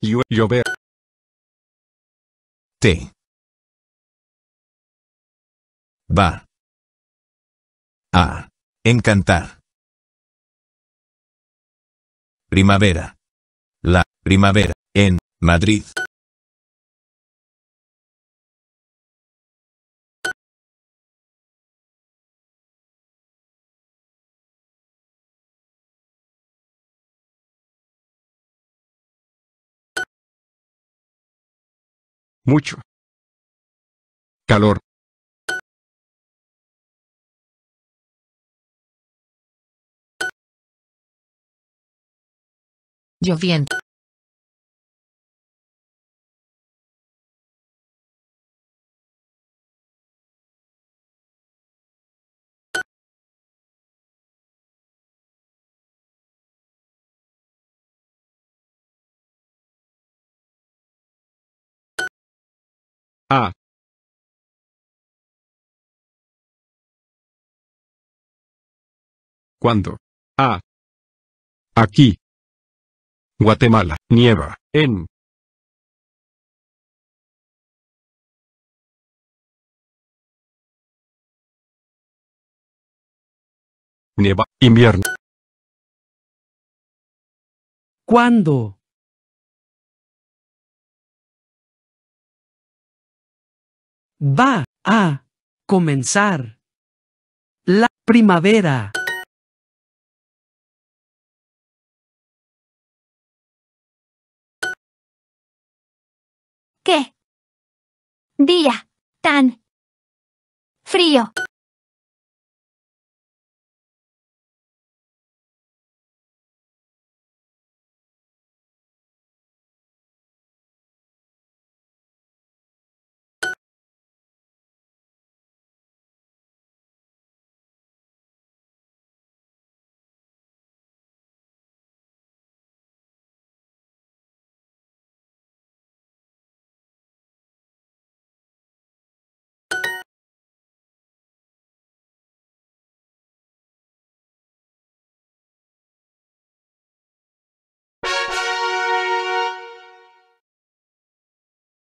Llover. Te. Va. A. Encantar. Primavera. La primavera en Madrid. Mucho. Calor. Lloviendo. A. ¿Cuándo? A. Aquí. Guatemala. Nieva. En. Nieva. Invierno. ¿Cuándo? Va a comenzar la primavera. ¿Qué día tan frío?